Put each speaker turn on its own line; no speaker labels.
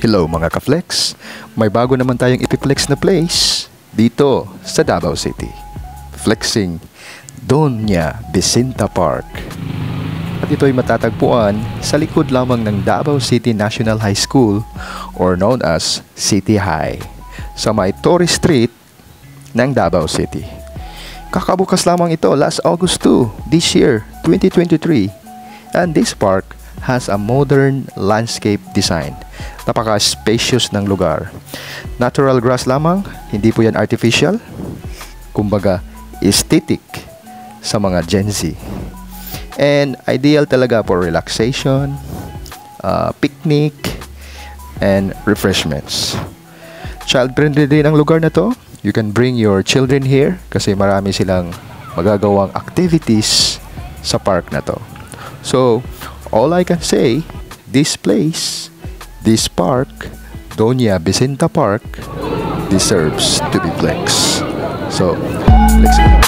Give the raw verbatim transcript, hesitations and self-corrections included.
Hello mga ka-flex, may bago naman tayong ipiflex na place dito sa Davao City. Flexing Doña Vicenta Park. At ito ay matatagpuan sa likod lamang ng Davao City National High School or known as City High sa may Torres Street ng Davao City. Kakabukas lamang ito last August two this year, twenty twenty-three, and this park has a modern landscape design. Napaka-spacious ng lugar. Natural grass lamang, hindi po yan artificial. Kumbaga, aesthetic sa mga Gen Z. And ideal talaga for relaxation, uh, picnic, and refreshments. Child-friendly din ang lugar na to. You can bring your children here kasi marami silang magagawang activities sa park na to. So, all I can say, this place, this park, Doña Vicenta Park, deserves to be flexed. So, let's go.